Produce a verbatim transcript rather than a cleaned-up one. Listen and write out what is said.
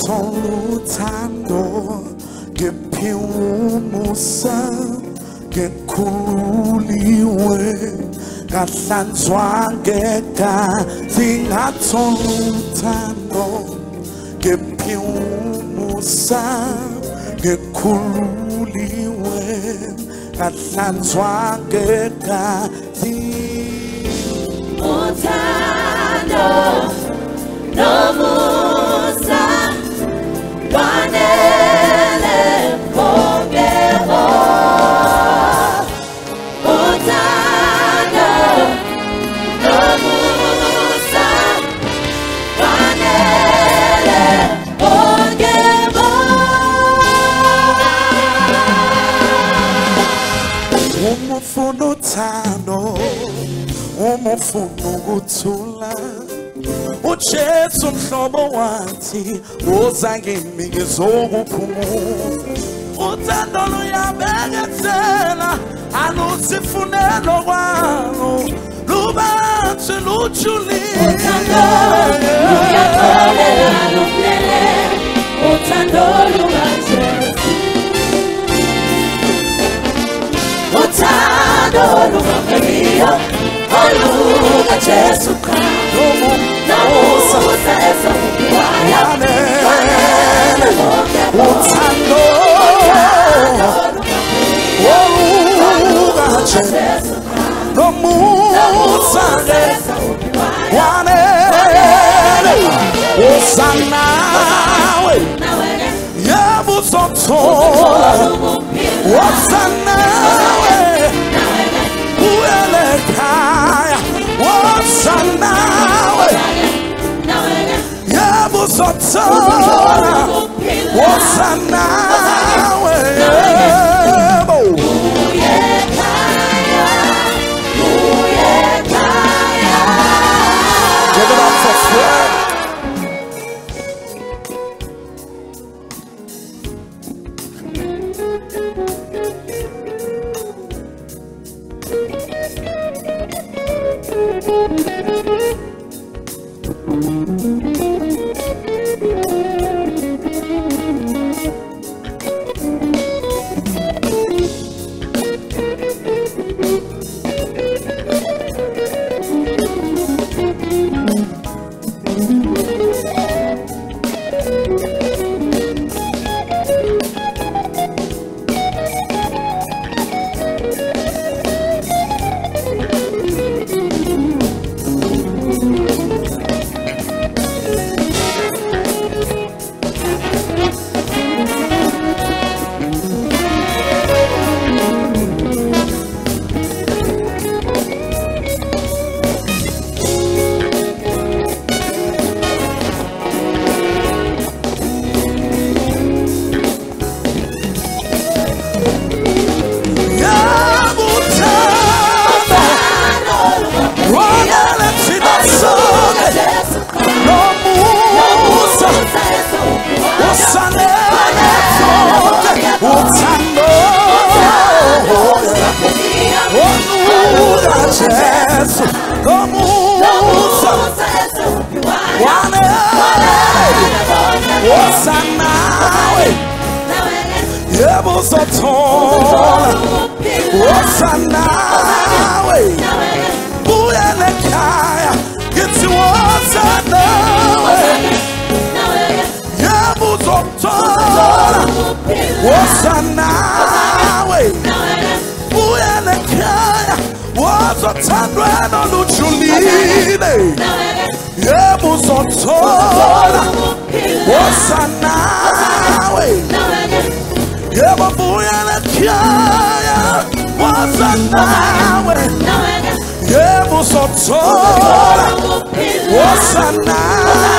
Singathola uthando ngiphiwe umusa ngikhuliwe ngahlanzwa ngegazi singathola uthando ngiphiwe umusa ngikhuliwe ngahlanzwa ngegazi uthando nomusa kwanele ngokebo uthando nomusa kwanele ngokebo umufuna uthando umufuna ukuthula uJesu mhlobo wathi uza kimi ngizokuphumula uthando luyabekethela alusifunelo kwalo lubanzi lujulile uthando luyatholela luphele uthando lubanzi uthando Olungapheliyo oluka Jesu Kristu namusa esabukwaya uthando oluka Jesu namusa esabukwaya usanawe yabuzothola wasanawe uyelekhaya wasanawe yabuzothola wasanawe yebo uyekhaya uyekhaya give it up for Fred. Wasanawe